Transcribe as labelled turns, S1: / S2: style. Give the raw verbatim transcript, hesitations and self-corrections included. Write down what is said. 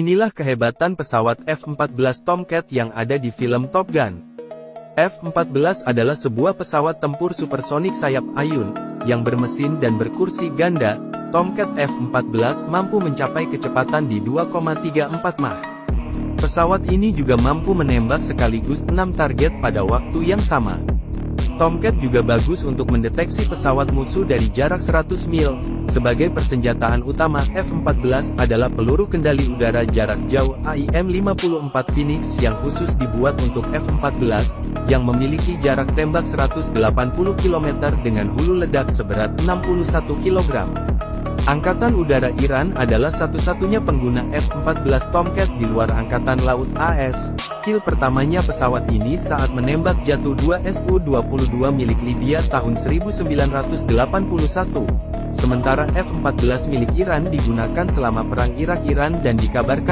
S1: Inilah kehebatan pesawat F empat belas Tomcat yang ada di film Top Gun. F empat belas adalah sebuah pesawat tempur supersonik sayap ayun, yang bermesin dan berkursi ganda. Tomcat F empat belas mampu mencapai kecepatan di dua koma tiga empat Mach. Pesawat ini juga mampu menembak sekaligus enam target pada waktu yang sama. Tomcat juga bagus untuk mendeteksi pesawat musuh dari jarak seratus mil. Sebagai persenjataan utama, F empat belas adalah peluru kendali udara jarak jauh A I M lima puluh empat Phoenix yang khusus dibuat untuk F empat belas, yang memiliki jarak tembak seratus delapan puluh kilometer dengan hulu ledak seberat enam puluh satu kilogram. Angkatan Udara Iran adalah satu-satunya pengguna F empat belas Tomcat di luar Angkatan Laut A S. Kill pertamanya pesawat ini saat menembak jatuh dua S U dua puluh dua milik Libya tahun seribu sembilan ratus delapan puluh satu. Sementara F empat belas milik Iran digunakan selama Perang Irak-Iran dan dikabarkan